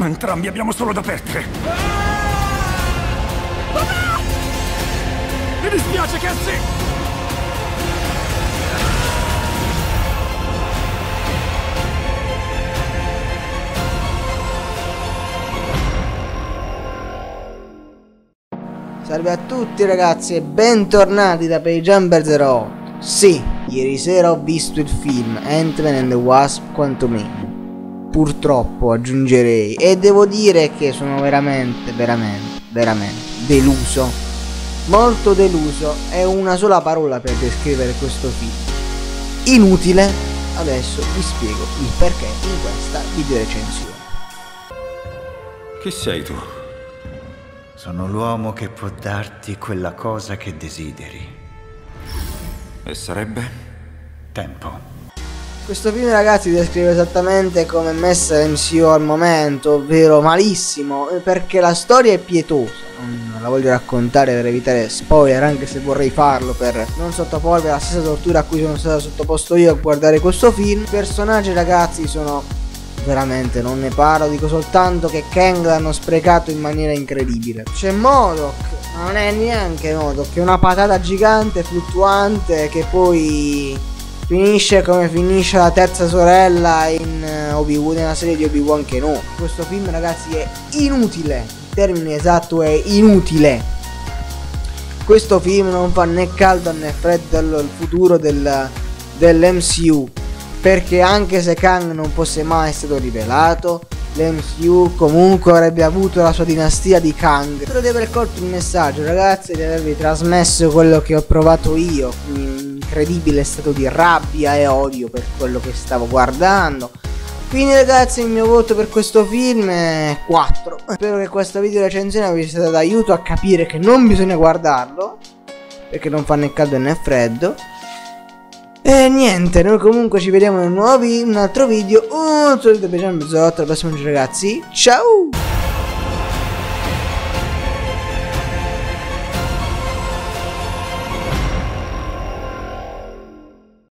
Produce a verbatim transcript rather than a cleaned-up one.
Entrambi abbiamo solo da perdere. Ah! Mi dispiace, Cassie! Salve a tutti ragazzi e bentornati da Pagejumper zero otto. Sì, ieri sera ho visto il film Ant-Man and the Wasp Quantumania. Purtroppo aggiungerei. E devo dire che sono veramente, veramente, veramente deluso. Molto deluso. È una sola parola per descrivere questo film. Inutile. Adesso vi spiego il perché in questa video recensione. Chi sei tu? Sono l'uomo che può darti quella cosa che desideri. E sarebbe? Tempo. Questo film ragazzi descrive esattamente come è messa l'M C U al momento, ovvero malissimo, perché la storia è pietosa. Non la voglio raccontare per evitare spoiler, anche se vorrei farlo per non sottoporvi alla stessa tortura a cui sono stato sottoposto io a guardare questo film. I personaggi ragazzi sono... veramente non ne parlo, dico soltanto che Kang l'hanno sprecato in maniera incredibile. C'è MODOK, ma non è neanche MODOK, è una patata gigante fluttuante che poi finisce come finisce la terza sorella in uh, Obi-Wan, nella serie di Obi-Wan Kenobi. Questo film ragazzi è inutile, il termine esatto è inutile. Questo film non fa né caldo né freddo al futuro del, dell'M C U. Perché anche se Kang non fosse mai stato rivelato, l'M C U comunque avrebbe avuto la sua dinastia di Kang. Spero di aver colto il messaggio ragazzi, di avervi trasmesso quello che ho provato io, un incredibile stato di rabbia e odio per quello che stavo guardando. Quindi ragazzi il mio voto per questo film è quattro. Spero che questa video recensione vi sia stata d'aiuto a capire che non bisogna guardarlo, perché non fa né caldo né freddo. E niente, noi comunque ci vediamo in un nuovo vi- un altro video. Un saluto da Pagejumper zero otto, al prossimo video ragazzi, ciao!